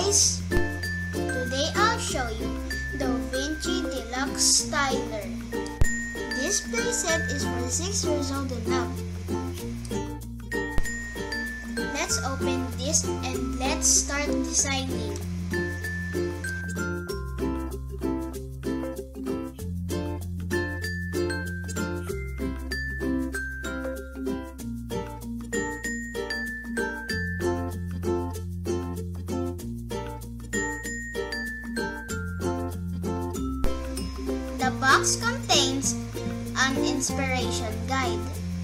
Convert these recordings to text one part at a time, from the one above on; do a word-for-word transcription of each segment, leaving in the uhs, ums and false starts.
guys! Today I'll show you Doh Vinci Deluxe Styler. This playset is for six years old and up. Let's open this and let's start designing. The box contains an inspiration guide,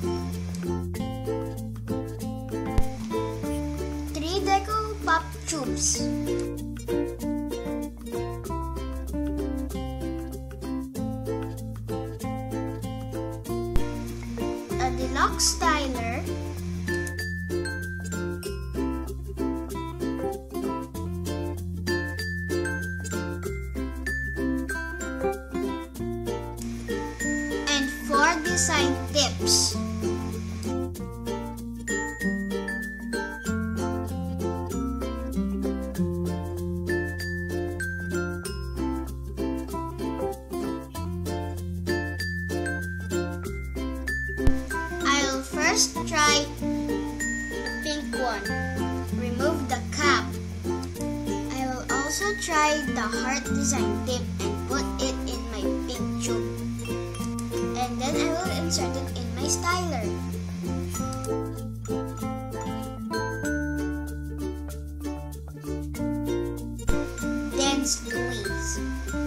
three deco pop tubes, a deluxe styler, four design tips. I'll first try the pink one. Remove the cap. I will also try the heart design tip and put it in my pink tube. And then I will insert it in my styler. Then squeeze.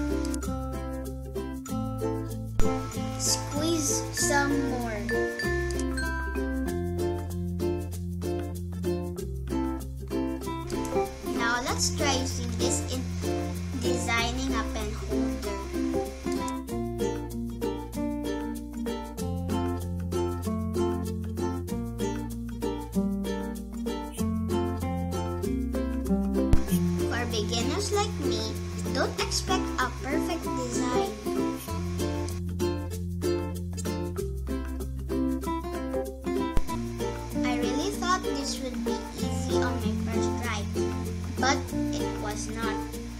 Squeeze some more. Now let's try using this in designing a pen holder. Beginners like me don't expect a perfect design. I really thought this would be easy on my first try, but it was not.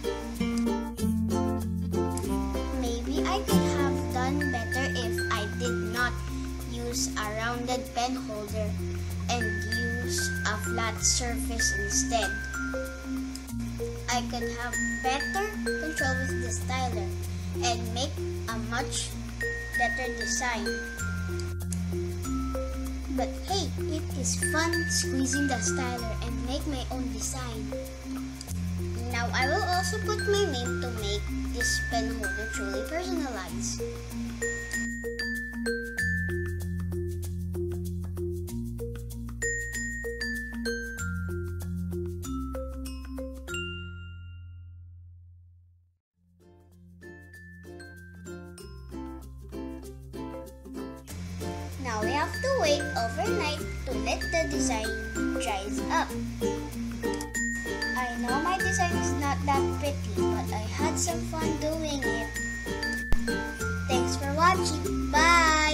Maybe I could have done better if I did not use a rounded pen holder and use a flat surface instead. I could have better control with the styler and make a much better design. But hey, it is fun squeezing the styler and make my own design. Now I will also put my name to make this pen holder truly personalized. Now we have to wait overnight to let the design dries up. I know my design is not that pretty, but I had some fun doing it. Thanks for watching. Bye!